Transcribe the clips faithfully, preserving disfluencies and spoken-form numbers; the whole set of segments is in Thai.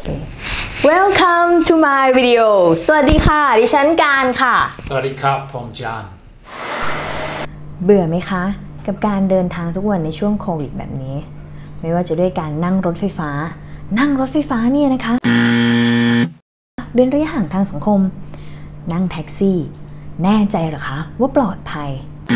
Welcome to my video สวัสดีค่ะดิฉันการค่ะสวัสดีครับผมจานเบื่อไหมคะกับการเดินทางทุกวันในช่วงโควิดแบบนี้ไม่ว่าจะด้วยการนั่งรถไฟฟ้านั่งรถไฟฟ้าเนี่ยนะคะเว้นระยะห่างทางสังคมนั่งแท็กซี่แน่ใจเหรอคะว่าปลอดภัย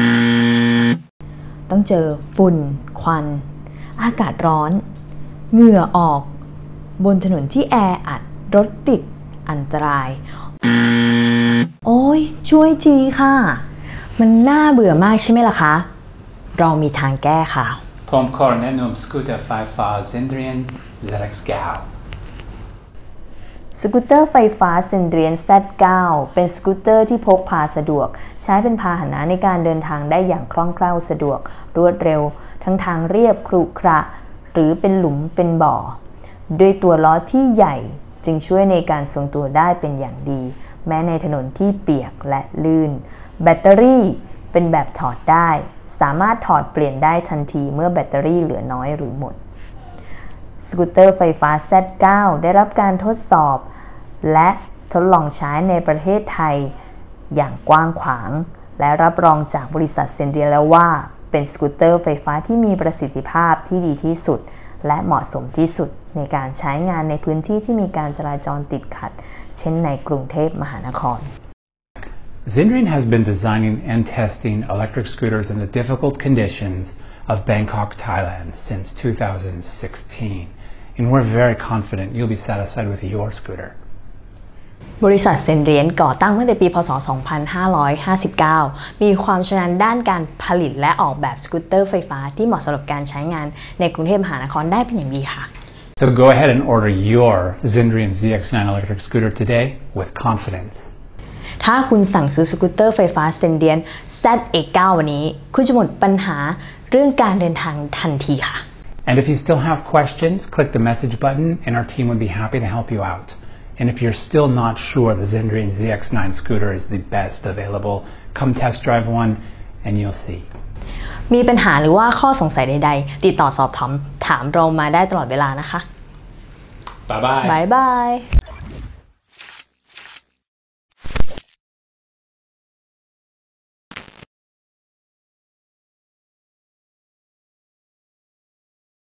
ต้องเจอฝุ่นควันอากาศร้อนเหงื่อออกบนถนนที่แออัดรถติดอันตรายโอ้ยช่วยทีค่ะมันน่าเบื่อมากใช่ไหมล่ะคะเรามีทางแก้ค่ะผมขอแนะนำสกูตเตอร์ไฟฟ้า Zendrian แซด เอ็กซ์ เก้าสกูตเตอร์ไฟฟ้า Zendrian แซด เก้า เป็นสกูตเตอร์ที่พกพาสะดวกใช้เป็นพาหนะในการเดินทางได้อย่างคล่องแคล่วสะดวกรวดเร็วทั้งทางเรียบขรุขระหรือเป็นหลุมเป็นบ่อด้วยตัวล้อที่ใหญ่จึงช่วยในการทรงตัวได้เป็นอย่างดีแม้ในถนนที่เปียกและลื่นแบตเตอรี่เป็นแบบถอดได้สามารถถอดเปลี่ยนได้ทันทีเมื่อแบตเตอรี่เหลือน้อยหรือหมดสกูตเตอร์ไฟฟ้า แซด เก้า ได้รับการทดสอบและทดลองใช้ในประเทศไทยอย่างกว้างขวางและรับรองจากบริษัท Zendrian แล้วว่าเป็นสกูตเตอร์ไฟฟ้าที่มีประสิทธิภาพที่ดีที่สุดและเหมาะสมที่สุดในการใช้งานในพื้นที่ที่มีการจราจรติดขัดเช่นในกรุงเทพมหานคร Zendrian has been designing and testing electric scooters in the difficult conditions of Bangkok, Thailand since two thousand sixteen, and we're very confident you'll be satisfied with your scooter. บริษัท Zendrian ก่อตั้งเมื่อในปีพ.ศ. สองพันห้าร้อยห้าสิบเก้า มีความชำนาญด้านการผลิตและออกแบบสกูตเตอร์ไฟฟ้าที่เหมาะสำหรับการใช้งานในกรุงเทพมหานครได้เป็นอย่างดีค่ะ So go ahead and order your Zendrian ซี เอ็กซ์ ไนน์ electric scooter today with confidence. ถ้าคุณสั่งซื้อสกูตเตอร์ไฟฟ้า Zendrian แซด เอ็กซ์ เก้า วันนี้คุณจะหมดปัญหาเรื่องการเดินทางทันทีค่ะ And if you still have questions, click the message button and our team would be happy to help you out. And if you're still not sure the Zendrian ซี เอ็กซ์ ไนน์ scooter is the best available, come test drive one and you'll see. มีปัญหาหรือว่าข้อสงสัยใดๆติดต่อสอบถามถามเรามาได้ตลอดเวลานะคะ Bye bye. Bye bye.